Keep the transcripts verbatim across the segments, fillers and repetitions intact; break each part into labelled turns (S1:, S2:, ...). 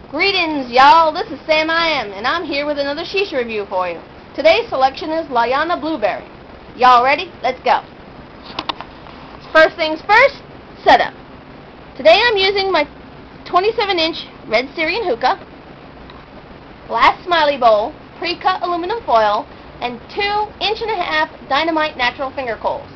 S1: Greetings, y'all. This is Sam I Am, and I'm here with another Shisha review for you. Today's selection is Layalina Blueberry. Y'all ready? Let's go. First things first, setup. Today I'm using my twenty-seven inch red Syrian hookah, glass smiley bowl, pre-cut aluminum foil, and two inch and a half dynamite natural finger coals.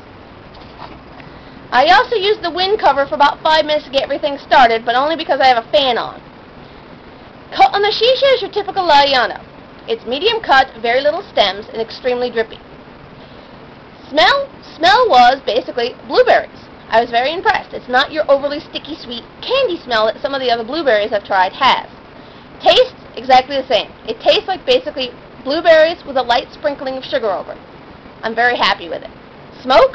S1: I also used the wind cover for about five minutes to get everything started, but only because I have a fan on. Cut on the Shisha is your typical Layalina. It's medium cut, very little stems, and extremely drippy. Smell? Smell was basically blueberries. I was very impressed. It's not your overly sticky sweet candy smell that some of the other blueberries I've tried has. Taste? Exactly the same. It tastes like basically blueberries with a light sprinkling of sugar over it. I'm very happy with it. Smoke?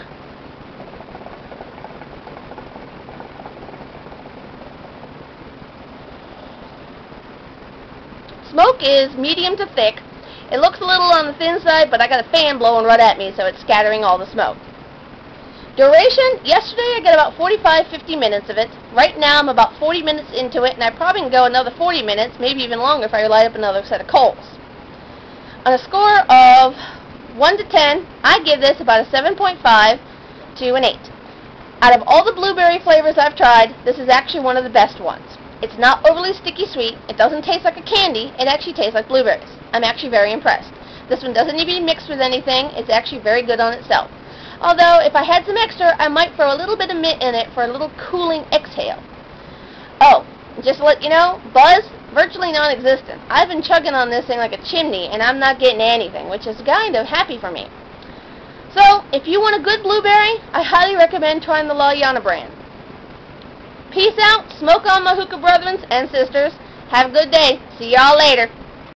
S1: Smoke is medium to thick. It looks a little on the thin side, but I got a fan blowing right at me, so it's scattering all the smoke. Duration, yesterday I got about forty-five to fifty minutes of it. Right now I'm about forty minutes into it, and I probably can go another forty minutes, maybe even longer if I light up another set of coals. On a score of one to ten, I give this about a seven point five to an eight. Out of all the blueberry flavors I've tried, this is actually one of the best ones. It's not overly sticky sweet, it doesn't taste like a candy, it actually tastes like blueberries. I'm actually very impressed. This one doesn't need to be mixed with anything, it's actually very good on itself. Although, if I had some extra, I might throw a little bit of mint in it for a little cooling exhale. Oh, just to let you know, buzz, virtually non-existent. I've been chugging on this thing like a chimney, and I'm not getting anything, which is kind of happy for me. So, if you want a good blueberry, I highly recommend trying the Layalina brand. Peace out, smoke on my hookah brethren and sisters. Have a good day. See y'all later.